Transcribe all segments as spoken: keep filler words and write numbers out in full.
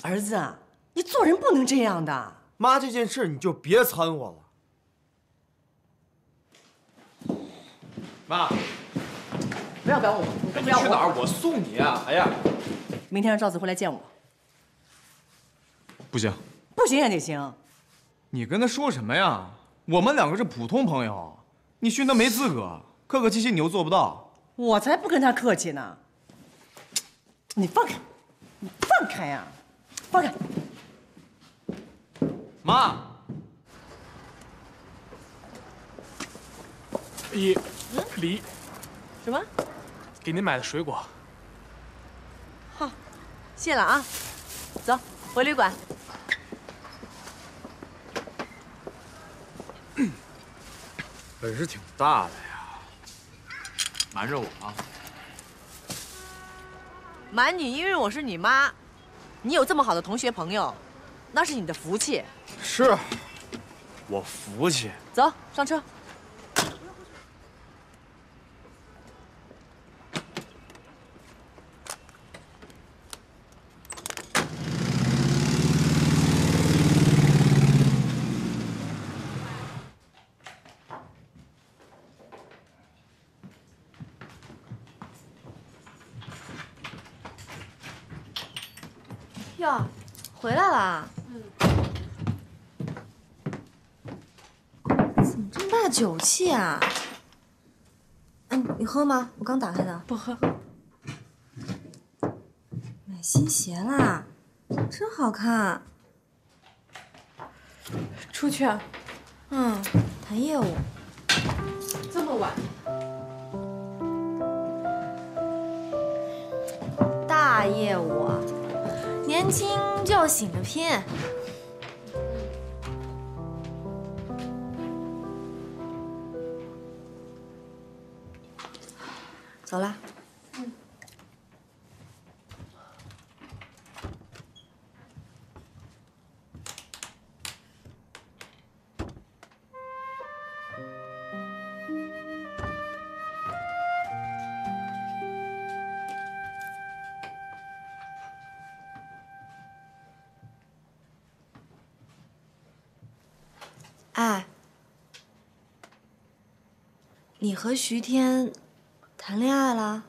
儿子啊，你做人不能这样的。 妈，这件事你就别掺和了。妈， 不要管我，你不要我。 你去哪儿？我送你啊！哎呀， 明天让赵子回来见我。 不行， 不行也得行。 你跟他说什么呀？我们两个是普通朋友，你训他没资格，客客气气你又做不到。 我才不跟他客气呢。你放开，你放开呀！放开。 妈， 一梨， 什么？ 给您买的水果。 好，谢了啊。走，回旅馆。 本事挺大的呀，瞒着我啊。 瞒你，因为我是你妈。你有这么好的同学朋友，那是你的福气。 是，我服气。 走上车。 哟，回来了。嗯。怎么这么大酒气啊？嗯，你喝吗？我刚打开的。 不喝。 买新鞋啦，真好看。 出去啊？ 嗯，谈业务。 这么晚？ 大业务。年轻就要醒着拼。走了。嗯。哎，你和徐天谈恋爱了？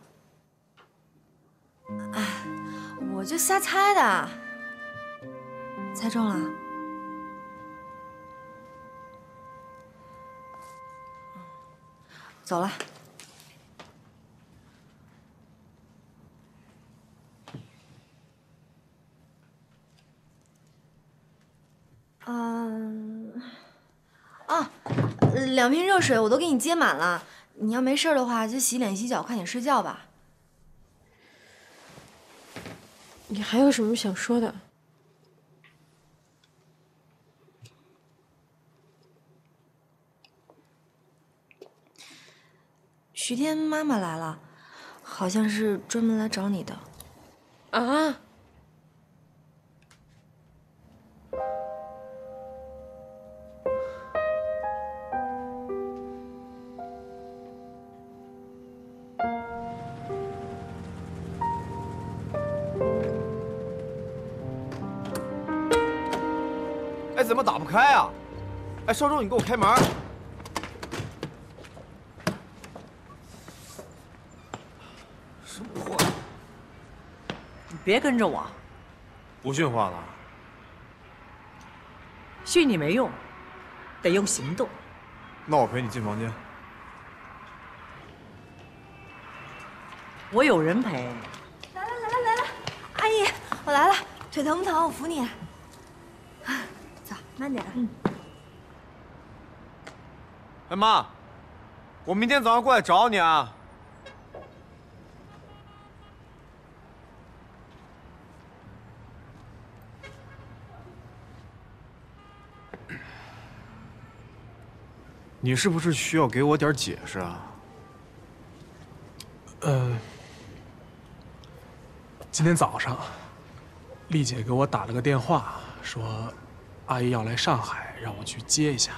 哎，我就瞎猜的。猜中了？走了。嗯。啊，两瓶热水我都给你接满了。你要没事的话，就洗脸洗脚，快点睡觉吧。 你还有什么想说的？ 徐天妈妈来了，好像是专门来找你的。 啊？ 哎，怎么打不开啊？哎，少周，你给我开门！什么破？ 你别跟着我， 不训话了。 训你没用，得用行动。 那我陪你进房间。 我有人陪。 来了来了来了，阿姨，我来了，腿疼不疼？我扶你。走，慢点。嗯。 哎妈，我明天早上过来找你啊。你是不是需要给我点解释啊？ 呃，今天早上，丽姐给我打了个电话，说阿姨要来上海，让我去接一下。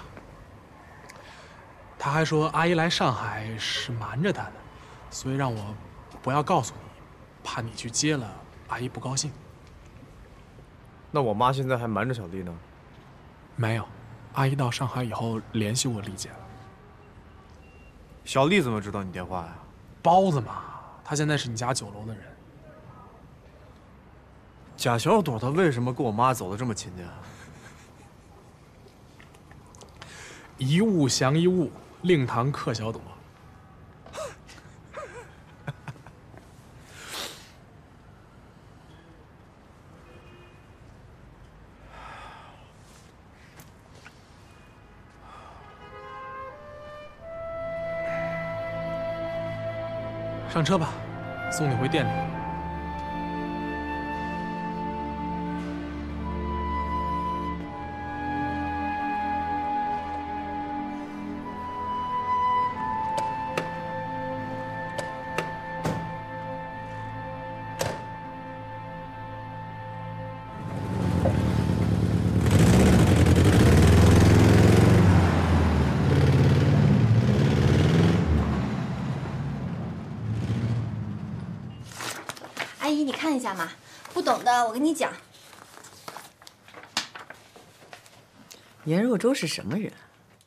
她还说阿姨来上海是瞒着她的，所以让我不要告诉你，怕你去接了，阿姨不高兴。 那我妈现在还瞒着小丽呢？ 没有，阿姨到上海以后联系过丽姐了。 小丽怎么知道你电话呀？ 包子嘛，她现在是你家酒楼的人。 贾小朵她为什么跟我妈走得这么亲近啊？ 一物降一物，令堂克小朵。上车吧，送你回店里。 阿姨，你看一下嘛，不懂的我跟你讲。 颜若舟是什么人？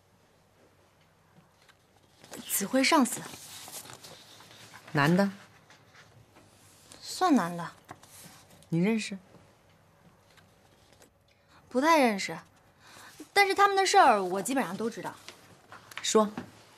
子慧上司， 男的？ 算男的， 你认识？ 不太认识，但是他们的事儿我基本上都知道。 说。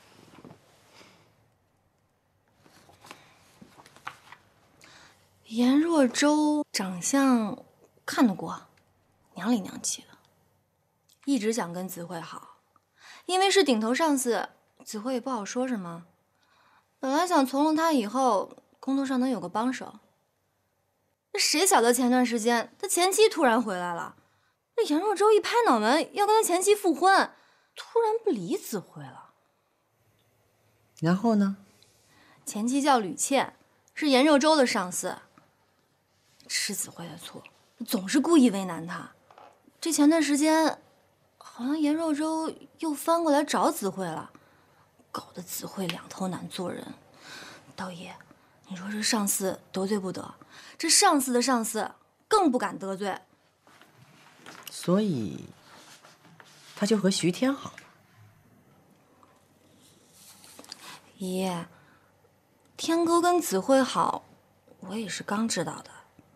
颜若舟长相看得过，娘里娘气的，一直想跟子慧好，因为是顶头上司，子慧也不好说什么。本来想从了他以后，工作上能有个帮手。那谁晓得前段时间他前妻突然回来了，那颜若舟一拍脑门要跟他前妻复婚，突然不理子慧了。 然后呢？ 前妻叫吕倩，是颜若舟的上司。是子慧的错，总是故意为难她。这前段时间，好像颜若舟又翻过来找子慧了，搞得子慧两头难做人。道爷，你说这上司得罪不得，这上司的上司更不敢得罪。 所以，他就和徐天好了。 爷，天哥跟子慧好，我也是刚知道的。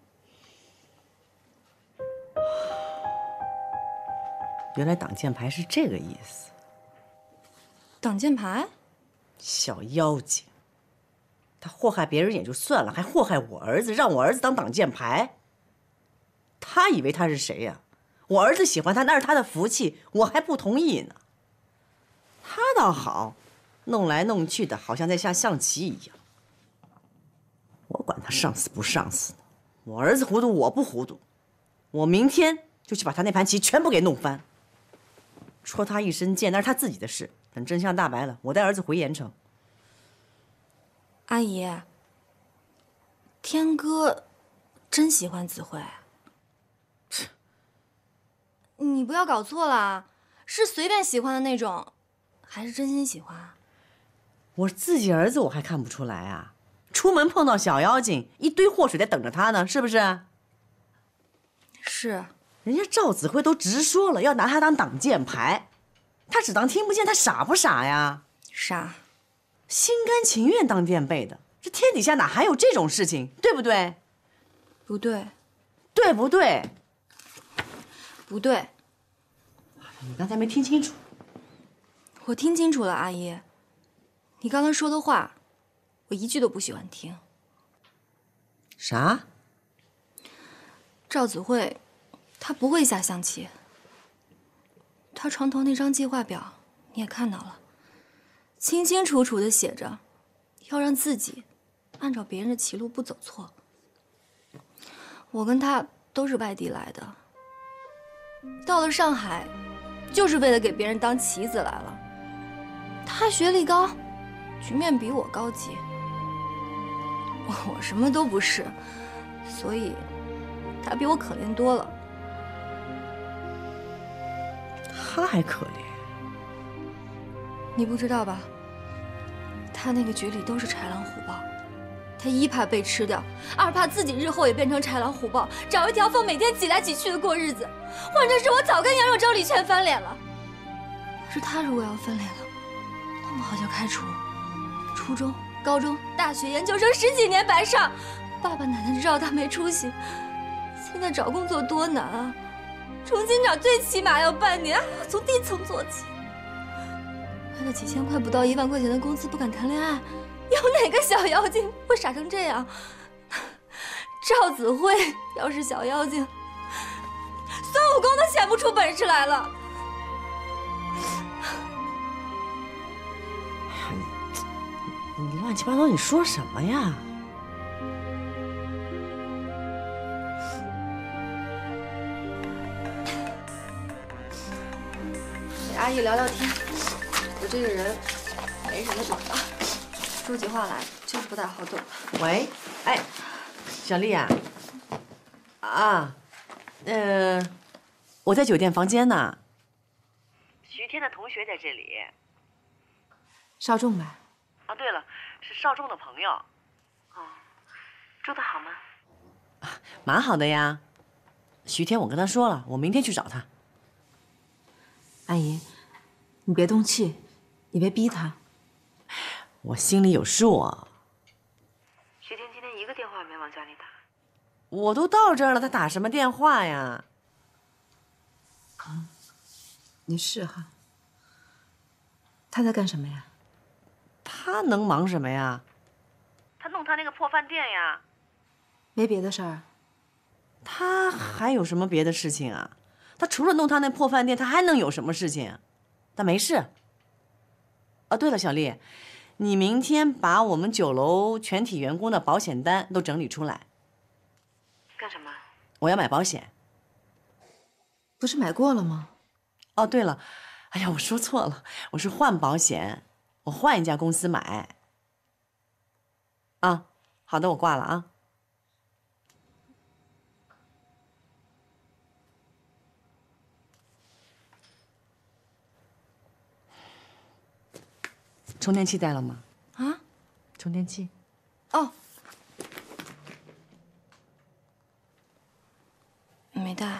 原来挡箭牌是这个意思。 挡箭牌？ 小妖精，他祸害别人也就算了，还祸害我儿子，让我儿子当挡箭牌。他以为他是谁呀？我儿子喜欢他，那是他的福气，我还不同意呢。他倒好，弄来弄去的，好像在下象棋一样。我管他上司不上司呢，我儿子糊涂，我不糊涂。我明天就去把他那盘棋全部给弄翻。戳他一身剑，那是他自己的事。等真相大白了，我带儿子回盐城。 阿姨，天哥真喜欢子慧？你不要搞错了，是随便喜欢的那种，还是真心喜欢？ 我自己儿子我还看不出来啊！出门碰到小妖精，一堆祸水在等着他呢，是不是？ 是。 人家赵子慧都直说了，要拿他当挡箭牌，他只当听不见，他傻不傻呀？ 傻， 心甘情愿当垫背的，这天底下哪还有这种事情，对不对？ 不对， 对不对？ 不对。 你刚才没听清楚。 我听清楚了，阿姨，你刚才说的话，我一句都不喜欢听。 啥？ 赵子慧。他不会下象棋。他床头那张计划表你也看到了，清清楚楚的写着，要让自己按照别人的棋路不走错。我跟他都是外地来的，到了上海，就是为了给别人当棋子来了。他学历高，局面比我高级，我什么都不是，所以他比我可怜多了。 他还可怜， 你不知道吧？他那个局里都是豺狼虎豹， 他一怕被吃掉，二怕自己日后也变成豺狼虎豹，找一条缝每天挤来挤去的过日子。换成是我，早跟杨柳州、李劝翻脸了。可是他如果要翻脸了，那么好就开除。初中、高中、大学、研究生十几年白上，爸爸奶奶知道他没出息。现在找工作多难啊！重新找最起码要半年，还要从低层做起。为了几千块不到一万块钱的工资不敢谈恋爱，有哪个小妖精会傻成这样？赵子慧要是小妖精，孙悟空都显不出本事来了。 你乱七八糟，你说什么呀？ 给阿姨聊聊天。我这个人没什么短的，说起话来就是不太好懂。 喂，哎，小丽呀，啊，呃，我在酒店房间呢。徐天的同学在这里。 少仲吧？ 啊，对了，是少仲的朋友。 哦，住得好吗？ 啊，蛮好的呀。徐天，我跟他说了，我明天去找他。 阿姨，你别动气，你别逼他。 我心里有数啊。 徐天今天一个电话没往家里打。 我都到这儿了，他打什么电话呀？ 嗯，你是哈。他在干什么呀？ 他能忙什么呀？他弄他那个破饭店呀。 没别的事儿？ 他还有什么别的事情啊？他除了弄他那破饭店，他还能有什么事情？但没事。哦，对了，小丽，你明天把我们酒楼全体员工的保险单都整理出来。 干什么？ 我要买保险。 不是买过了吗？ 哦，对了，哎呀，我说错了，我是换保险，我换一家公司买。啊，好的，我挂了啊。充电器带了吗？ 啊？ 充电器？ 哦，没带。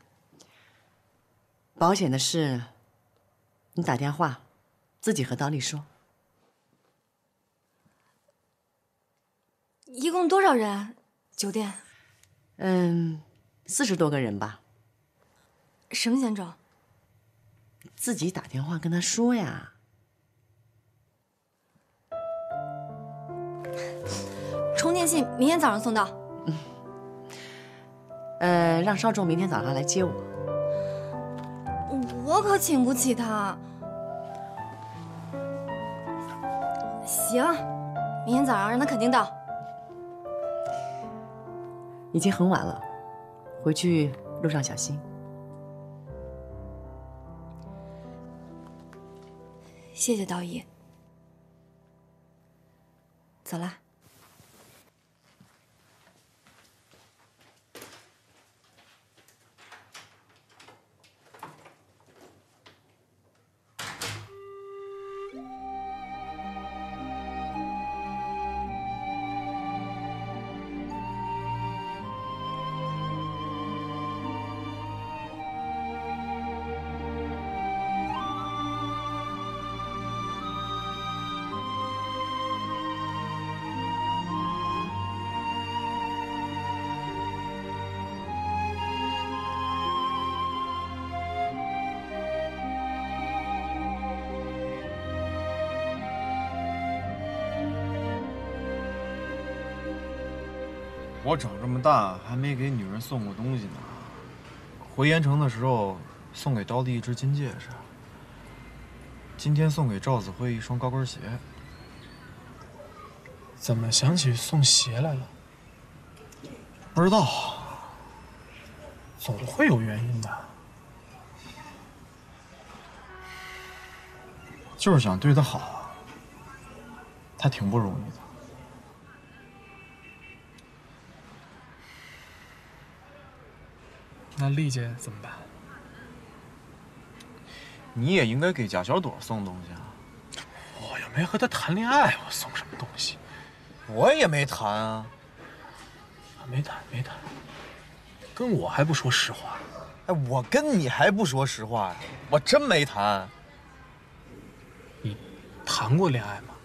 保险的事，你打电话自己和刀丽说。 一共多少人？酒店？ 嗯，四十多个人吧。 什么险种？ 自己打电话跟他说呀。 充电器明天早上送到。 嗯。呃，让少仲明天早上来接我。 我可请不起他。行，明天早上让他肯定到。 已经很晚了，回去路上小心。 谢谢道义。走啦。 我长这么大还没给女人送过东西呢。回盐城的时候送给刀弟一只金戒指，今天送给赵子辉一双高跟鞋。 怎么想起送鞋来了？ 不知道， 总会有原因的。 就是想对她好，她挺不容易的。 那丽姐怎么办？ 你也应该给贾小朵送东西啊。 我又没和她谈恋爱，我送什么东西？ 我也没谈啊。 没谈，没谈，跟我还不说实话。 哎，我跟你还不说实话呀？我真没谈。 你谈过恋爱吗？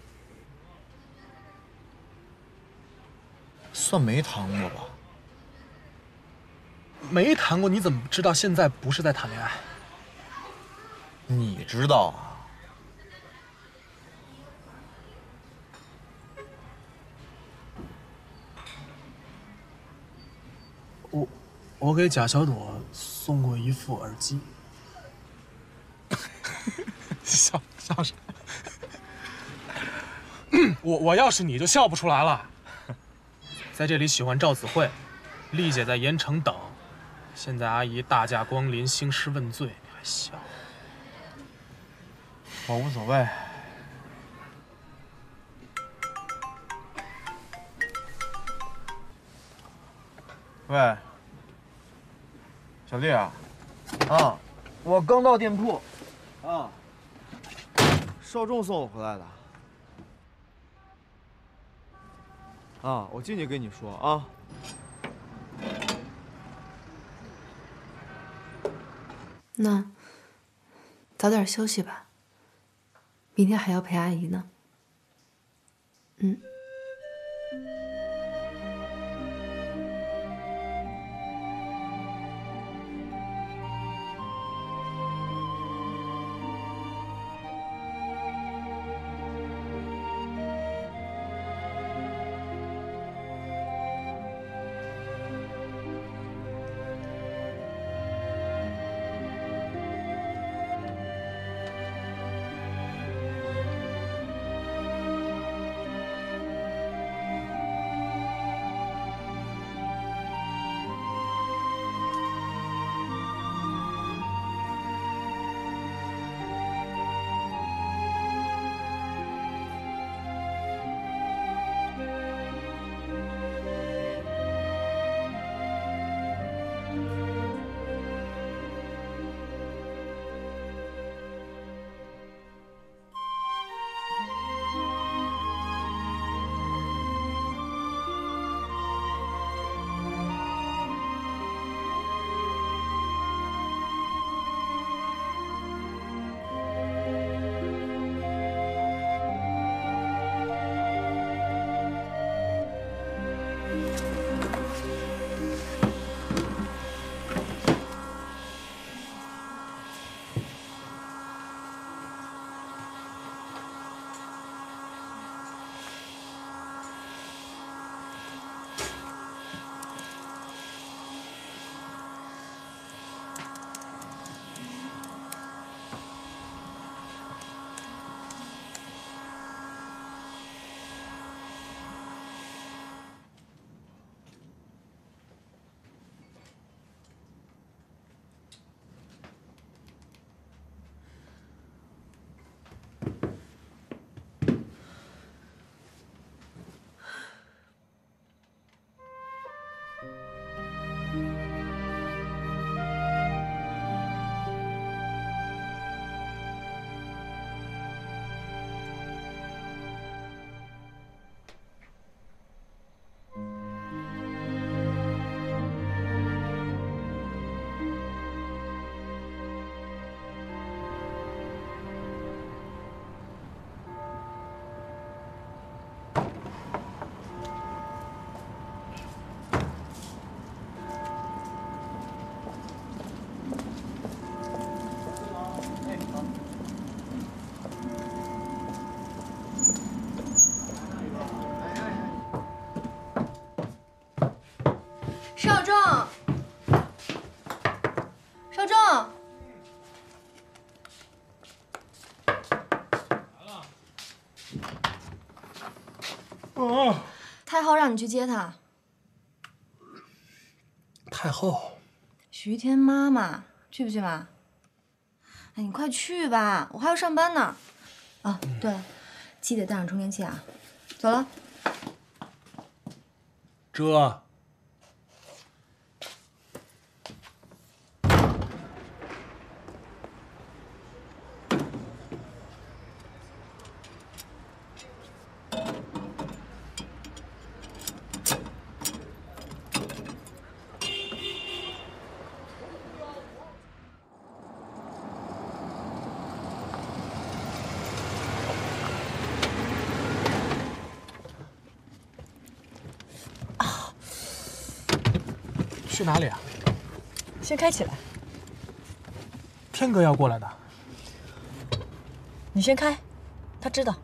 算没谈过吧。 没谈过，你怎么知道现在不是在谈恋爱？ 你知道啊？ 我我给贾小朵送过一副耳机。笑笑什么？我我要是你就笑不出来了。在这里喜欢赵子慧，丽姐在盐城等，现在阿姨大驾光临，兴师问罪，你还笑？ 我无所谓。喂，小丽啊，啊，我刚到店铺，啊，少仲送我回来的。啊，我进去跟你说啊。 那早点休息吧，明天还要陪阿姨呢。嗯。 少仲，少仲，来了。哦，太后让你去接她。 太后， 徐天妈妈，去不去嘛？哎，你快去吧，我还要上班呢。啊，对了，记得带上充电器啊。走了。 这。 去哪里啊？ 先开起来。 天哥要过来的。 你先开，他知道。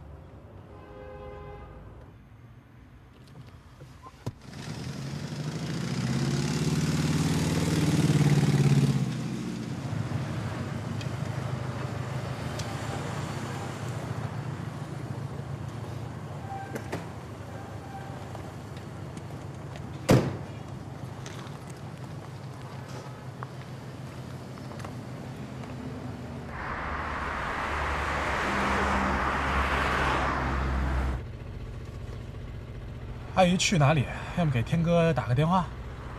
阿姨去哪里？要么给天哥打个电话。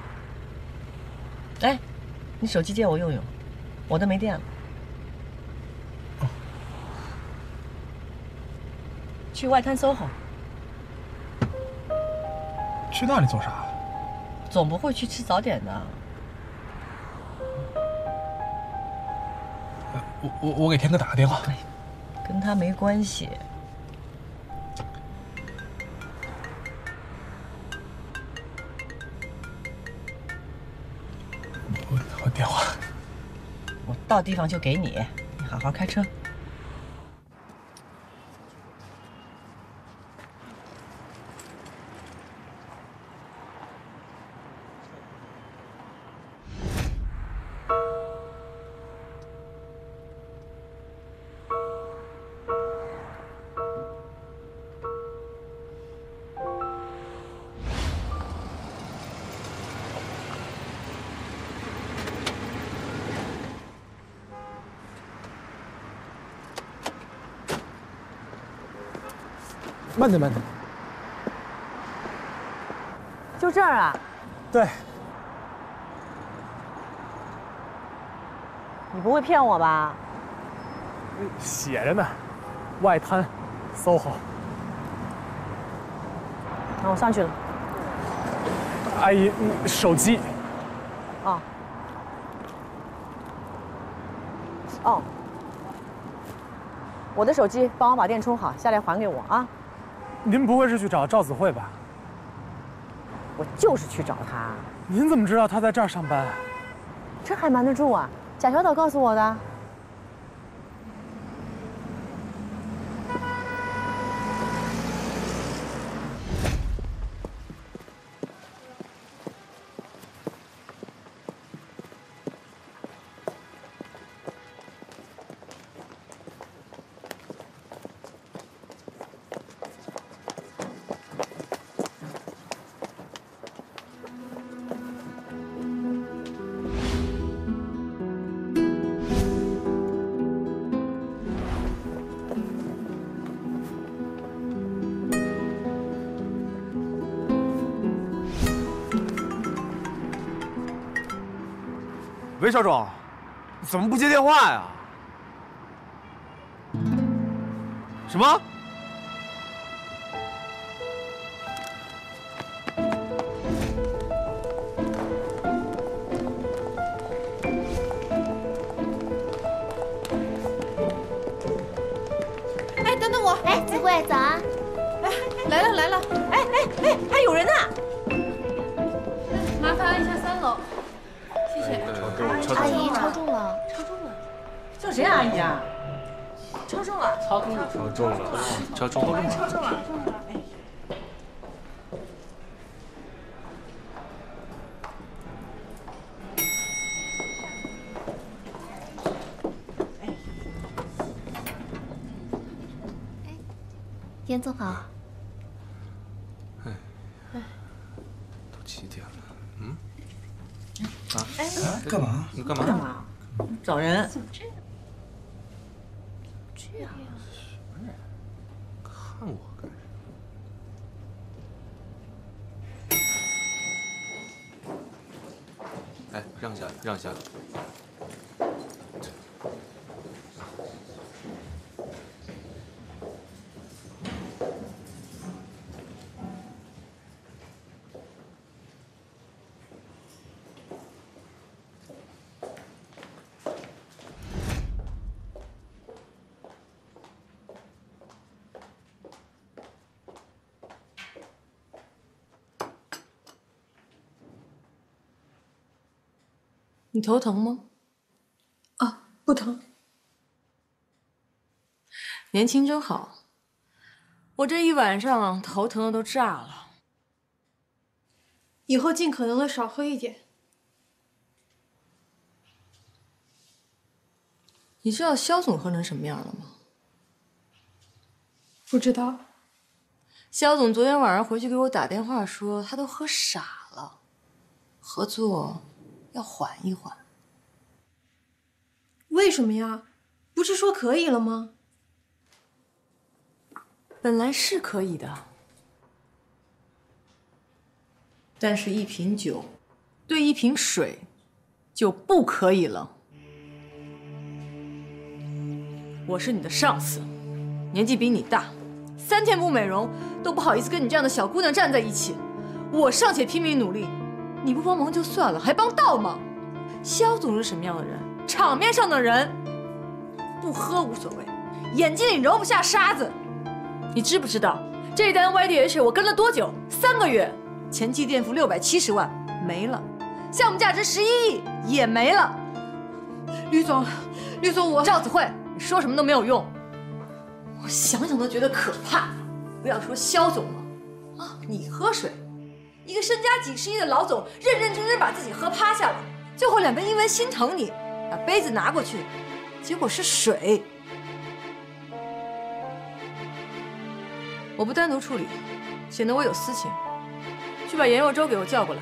哎，你手机借我用用，我的没电了。 哦、 去外滩 S O H O。 去那里做啥？ 总不会去吃早点的。 呃、我我我给天哥打个电话。 跟他没关系。 我我电话。 我到地方就给你，你好好开车。 慢点，慢点。 就这儿啊？ 对。 你不会骗我吧？ 写着呢，外滩 S O H O。 那我上去了。 阿姨，手机。 哦。哦。我的手机，帮我把电充好，下来还给我啊。 您不会是去找赵子慧吧？ 我就是去找她。 您怎么知道她在这儿上班？ 这还瞒得住啊？贾小岛告诉我的。 喂，少总，怎么不接电话呀？什么？ 哎，等等我！ 哎，子慧，早啊！ 哎，来了来了！ 哎哎哎，还有人呢！ 麻烦按一下三楼。谢谢。 阿姨超重了， 超重了。 叫谁阿姨啊？ 超重了。超重了。 超重了，超重了， 超重了。 天坐好。 哎，都几点了？嗯？啊？ 哎， 干嘛？ 你干嘛？ 干嘛？找人。 怎么这样？ 这样。 什么人？看我干什么？哎，让一下，让一下。 你头疼吗？ 啊，不疼。 年轻真好。我这一晚上头疼的都炸了。 以后尽可能的少喝一点。 你知道肖总喝成什么样了吗？ 不知道。 肖总昨天晚上回去给我打电话说，他都喝傻了，合作要缓一缓。 为什么呀？不是说可以了吗？ 本来是可以的，但是一瓶酒对一瓶水就不可以了。我是你的上司，年纪比你大，三天不美容都不好意思跟你这样的小姑娘站在一起。我尚且拼命努力，你不帮忙就算了，还帮倒忙。肖总是什么样的人？场面上的人，不喝无所谓，眼睛里揉不下沙子。你知不知道这单 Y D H 我跟了多久？三个月，前期垫付六百七十万没了，项目价值十一亿也没了。 吕总，吕总，我赵子慧，你说什么都没有用，我想想都觉得可怕。不要说肖总了，啊，你喝水，一个身家几十亿的老总，认认真真把自己喝趴下了，最后两边因为心疼你，把杯子拿过去，结果是水。我不单独处理，显得我有私情。去把颜若舟给我叫过来。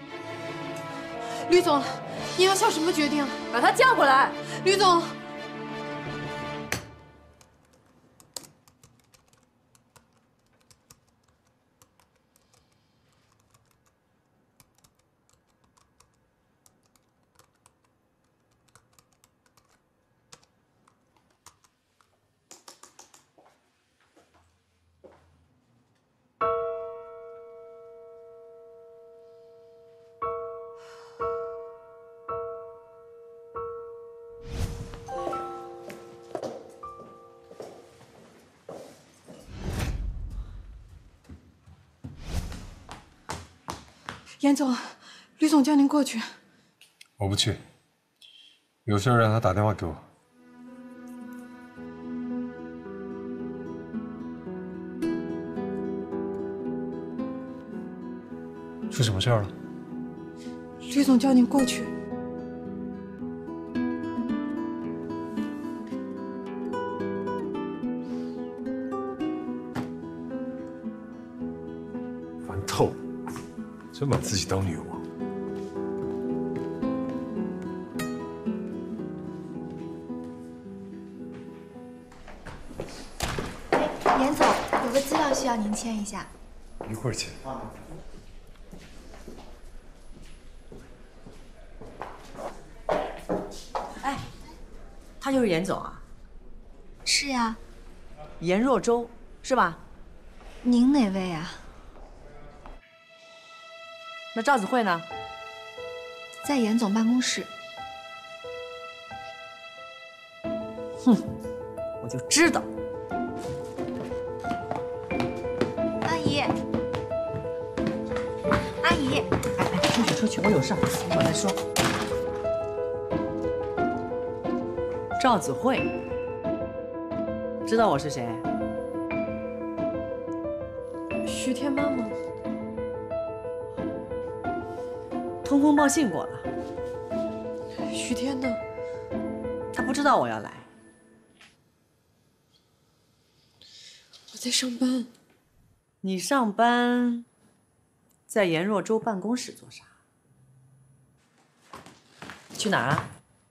吕总，你要下什么决定？ 把他叫过来。 吕总。严总，吕总叫您过去。 我不去，有事让他打电话给我。出什么事儿了？ 吕总叫您过去。 烦透了。真把自己当女王。 严总，有个资料需要您签一下。 一会儿签。 哎，他就是严总啊？ 是呀。 颜若舟是吧？ 您哪位啊？ 那赵子慧呢？ 在严总办公室。 哼，我就知道。 阿姨，阿姨， 哎哎，出去出去，我有事儿，一会儿再说。赵子慧，知道我是谁？ 徐天妈妈。 通风报信过了。 徐天呢？ 他不知道我要来。 我在上班。 你上班在颜若舟办公室做啥？去哪儿啊？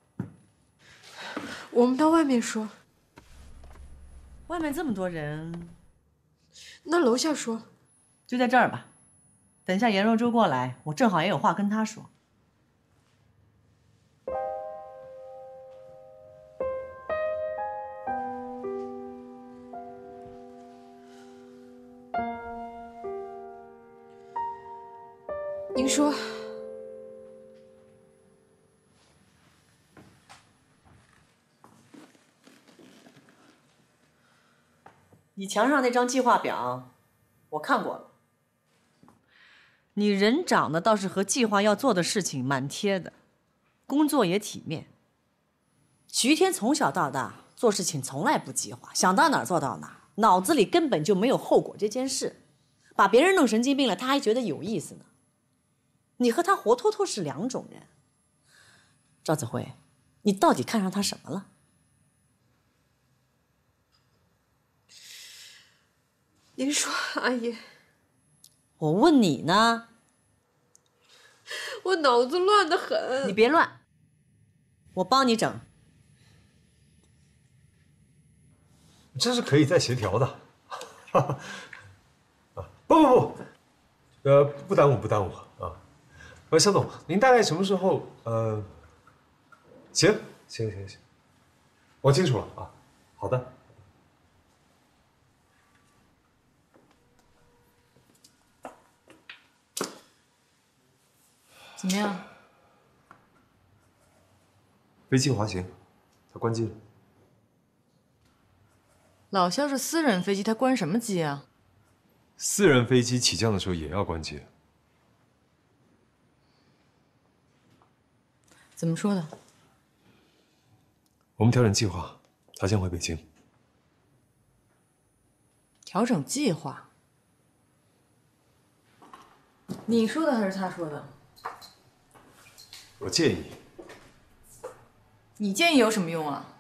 我们到外面说。 外面这么多人， 那楼下说。 就在这儿吧。等一下颜若舟过来，我正好也有话跟他说。 您说。 你墙上那张计划表，我看过了。你人长得倒是和计划要做的事情蛮贴的， 工作也体面。徐天从小到大做事情从来不计划，想到哪儿做到哪儿，脑子里根本就没有后果这件事。把别人弄神经病了，他还觉得有意思呢。你和他活脱脱是两种人。赵子慧，你到底看上他什么了？ 您说，阿姨。 我问你呢。 我脑子乱得很。 你别乱，我帮你整。 这是可以再协调的。啊，不不不，呃，不耽误不耽误啊。呃，肖总，您大概什么时候？呃，行行行行，我清楚了啊。好的。 怎么样？ 飞机滑行，它关机了。 老肖是私人飞机，他关什么机啊？ 私人飞机起降的时候也要关机。 怎么说的？ 我们调整计划，他先回北京。 调整计划？你说的还是他说的？ 我建议。 你建议有什么用啊？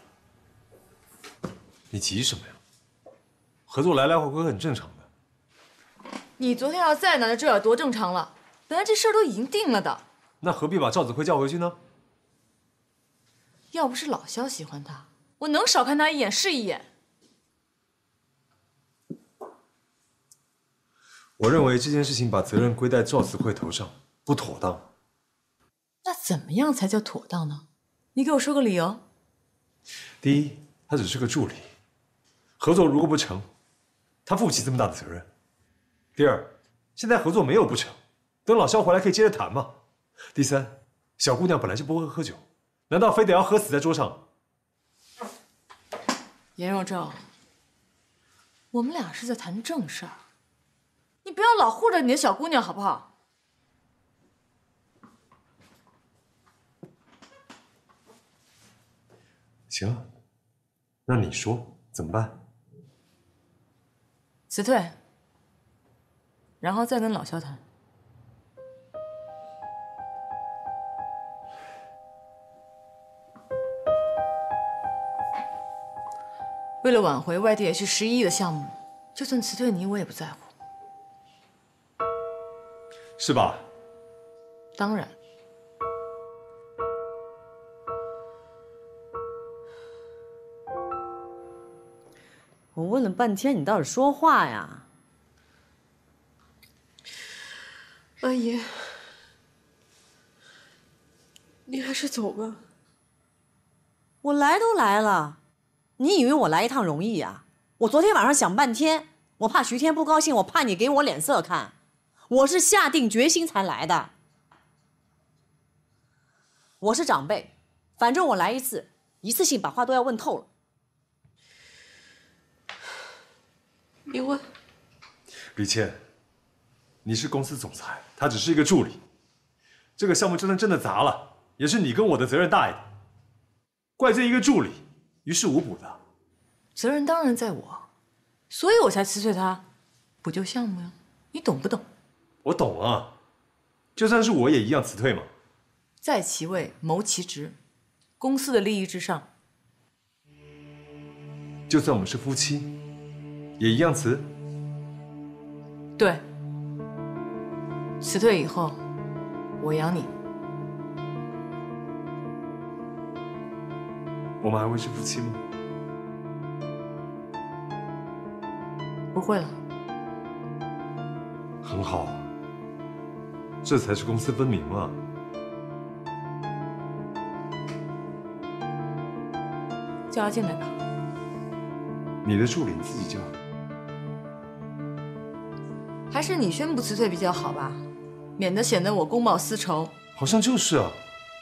你急什么呀？合作来来回回很正常的。 你昨天要在呢，这有多正常了？本来这事儿都已经定了的。 那何必把赵子慧叫回去呢？ 要不是老肖喜欢他，我能少看他一眼是一眼。 我认为这件事情把责任归在赵子慧头上不妥当。 那怎么样才叫妥当呢？你给我说个理由。 第一，他只是个助理，合作如果不成，他负不起这么大的责任。第二，现在合作没有不成，等老肖回来可以接着谈嘛。第三，小姑娘本来就不会喝酒，难道非得要喝死在桌上？ 颜若舟，我们俩是在谈正事儿，你不要老护着你的小姑娘好不好？ 行，那你说怎么办？ 辞退，然后再跟老肖谈。为了挽回外地 H 十一亿的项目，就算辞退你，我也不在乎。 是吧？ 当然。 我问了半天，你倒是说话呀！ 阿姨，你还是走吧。 我来都来了，你以为我来一趟容易呀？我昨天晚上想半天，我怕徐天不高兴，我怕你给我脸色看，我是下定决心才来的。我是长辈，反正我来一次，一次性把话都要问透了。 明白。 李倩，你是公司总裁，他只是一个助理。这个项目真的真的砸了，也是你跟我的责任大一点。怪罪一个助理，于事无补的。 责任当然在我，所以我才辞退他，补救项目呀。你懂不懂？ 我懂啊，就算是我也一样辞退嘛。 在其位谋其职，公司的利益至上。 就算我们是夫妻，也一样辞。 对，辞退以后，我养你。 我们还会是夫妻吗？ 不会了。 很好，这才是公私分明嘛。 叫他进来吧。 你的助理自己叫。 还是你宣布辞退比较好吧，免得显得我公报私仇。 好像就是啊。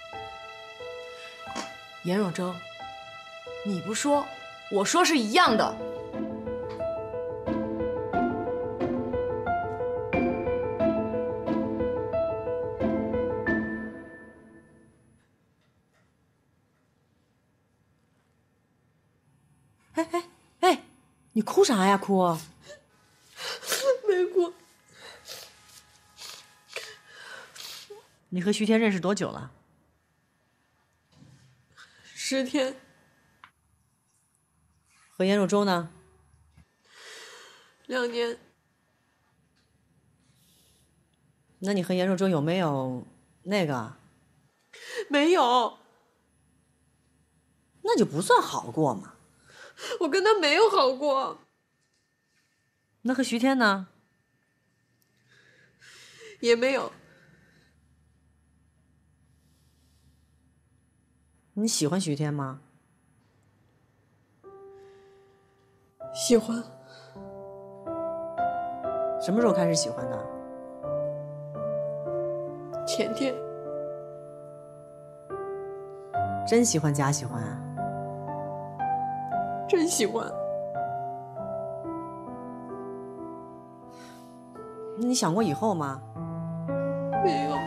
颜若舟，你不说，我说是一样的。 你哭啥呀？哭？ 没哭。 你和徐天认识多久了？ 十天。 和颜若舟呢？ 两年。 那你和颜若舟有没有那个？ 没有。 那就不算好过嘛。 我跟他没有好过。 那和徐天呢？ 也没有。 你喜欢徐天吗？ 喜欢。 什么时候开始喜欢的？ 前天。 真喜欢假喜欢啊？ 真喜欢。 那你想过以后吗？ 没有。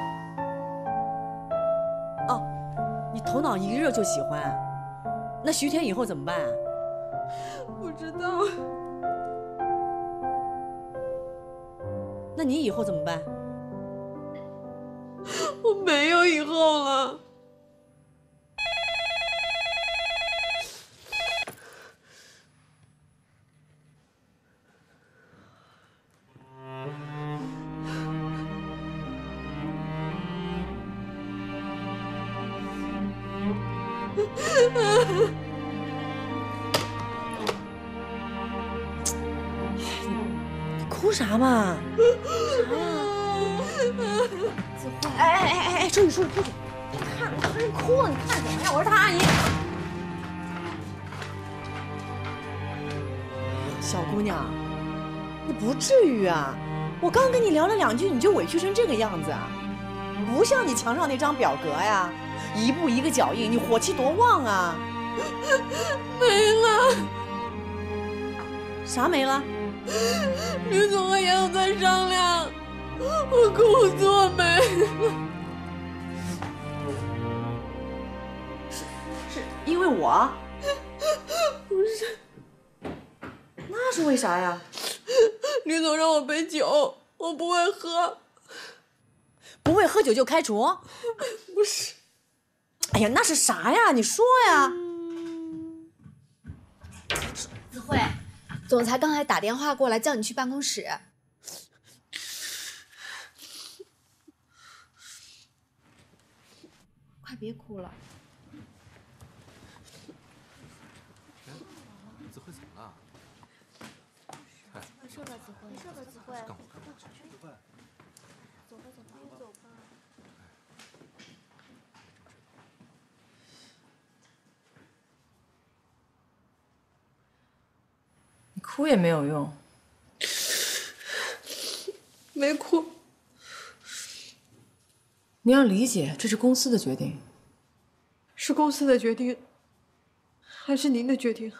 哦，你头脑一热就喜欢，那徐天以后怎么办啊？ 不知道。 那你以后怎么办？ 我没有以后了。 你哭啥嘛？啥呀？ 子慧， 哎哎哎哎，说你说你闭嘴！你看我和人哭了，你看什么呀？我是他阿姨。小姑娘，你不至于啊！我刚跟你聊了两句，你就委屈成这个样子啊？不像你墙上那张表格呀，一步一个脚印，你火气多旺啊！ 没了。 啥没了？ 吕总和严总在商量，我工作没了。 是是因为我？ 不是。 那是为啥呀？ 吕总让我杯酒，我不会喝。 不会喝酒就开除？ 不是。 哎呀，那是啥呀？你说呀。 子慧，总裁刚才打电话过来叫你去办公室。快别哭了。 子慧怎么了？ 没事吧，子慧？没事吧，子慧？ 干活干活。 走吧，走吧，你走吧。 你哭也没有用。 没哭。 你要理解，这是公司的决定。 是公司的决定，还是您的决定？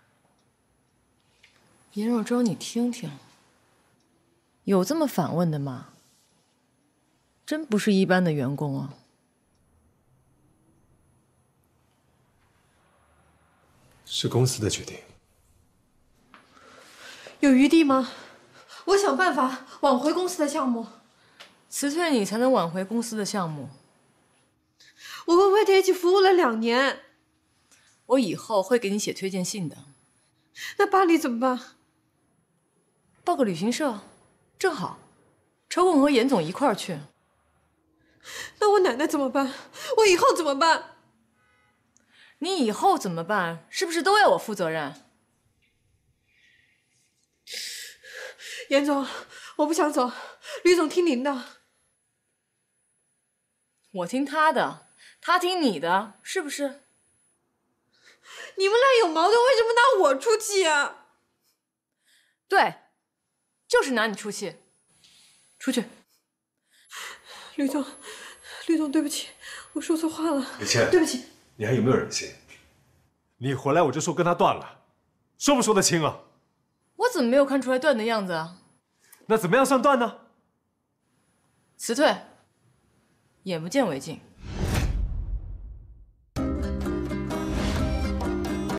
颜若舟，你听听，有这么反问的吗？真不是一般的员工啊！ 是公司的决定。 有余地吗？我想办法挽回公司的项目。 辞退你才能挽回公司的项目。 我和魏铁一起服务了两年， 我以后会给你写推荐信的。 那巴黎怎么办？ 报个旅行社，正好，抽空和严总一块儿去。 那我奶奶怎么办？我以后怎么办？ 你以后怎么办？是不是都要我负责任？ 严总，我不想走，吕总听您的。 我听他的，他听你的，是不是？ 你们俩有矛盾，为什么拿我出气啊？ 对，就是拿你出气。出去。 吕总，吕总，对不起，我说错话了。 李倩， 对不起。 你还有没有忍心？你回来我就说跟他断了，说不说得清啊？ 我怎么没有看出来断的样子啊？ 那怎么样算断呢？ 辞退，眼不见为净。